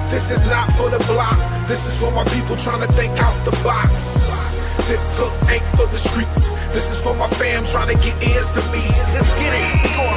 This is not for the block. This is for my people trying to think out the box. This hook ain't for the streets. This is for my fam trying to get ears to me. Let's get it.